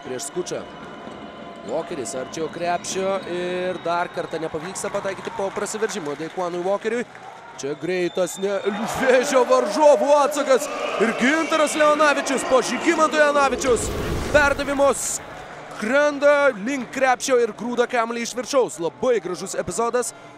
prieš Skučą. Walkeris arčiau krepšio ir dar kartą nepavyksta pataikyti po prasiveržimo Daquanui Walkeriui. Čia greitas Vėžio varžovų atsakas ir Gintaras Leonavičius po Žygimanto Janavičiaus perdavimos krenda link krepšio ir grūda kamuolį iš viršaus. Labai gražus epizodas.